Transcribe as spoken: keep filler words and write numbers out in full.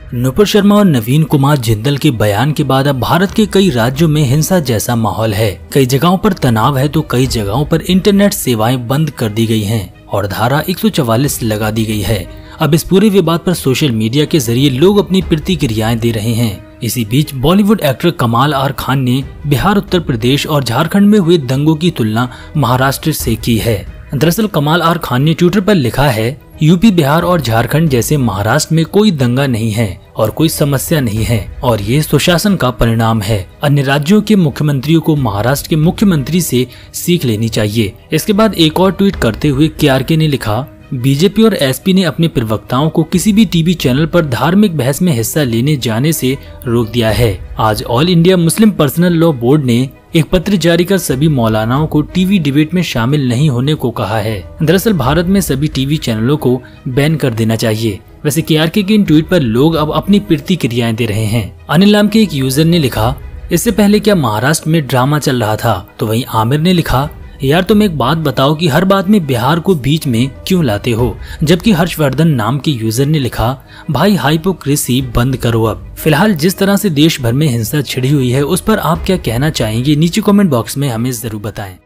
नुपुर शर्मा और नवीन कुमार जिंदल के बयान के बाद अब भारत के कई राज्यों में हिंसा जैसा माहौल है। कई जगहों पर तनाव है तो कई जगहों पर इंटरनेट सेवाएं बंद कर दी गई हैं और धारा एक सौ चवालीस लगा दी गई है। अब इस पूरे विवाद पर सोशल मीडिया के जरिए लोग अपनी प्रतिक्रियाएं दे रहे हैं। इसी बीच Bollywood actor Kamal R Khan ने बिहार, उत्तर प्रदेश और झारखंड में हुए दंगों की तुलना महाराष्ट्र से की है। दरअसल कमाल आर खान ने ट्विटर पर लिखा है, यूपी, बिहार और झारखंड जैसे महाराष्ट्र में कोई दंगा नहीं है और कोई समस्या नहीं है और ये सुशासन का परिणाम है। अन्य राज्यों के मुख्यमंत्रियों को महाराष्ट्र के मुख्यमंत्री से सीख लेनी चाहिए। इसके बाद एक और ट्वीट करते हुए के आर के ने लिखा, बीजेपी और एसपी ने अपने प्रवक्ताओं को किसी भी टीवी चैनल पर धार्मिक बहस में हिस्सा लेने जाने से रोक दिया है। आज all India Muslim personal law board ने एक पत्र जारी कर सभी मौलानाओं को टीवी डिबेट में शामिल नहीं होने को कहा है। दरअसल भारत में सभी टीवी चैनलों को बैन कर देना चाहिए। वैसे के आर के के इन ट्वीट पर लोग अब अपनी प्रतिक्रियाएं दे रहे हैं। अनिल नाम के एक यूजर ने लिखा, इससे पहले क्या महाराष्ट्र में ड्रामा चल रहा था? तो वहीं आमिर ने लिखा, यार तुम एक बात बताओ कि हर बात में बिहार को बीच में क्यों लाते हो? जबकि हर्षवर्धन नाम के यूजर ने लिखा, भाई हाइपोक्रेसी बंद करो अब। फिलहाल जिस तरह से देश भर में हिंसा छिड़ी हुई है उस पर आप क्या कहना चाहेंगे? नीचे कमेंट बॉक्स में हमें जरूर बताएं।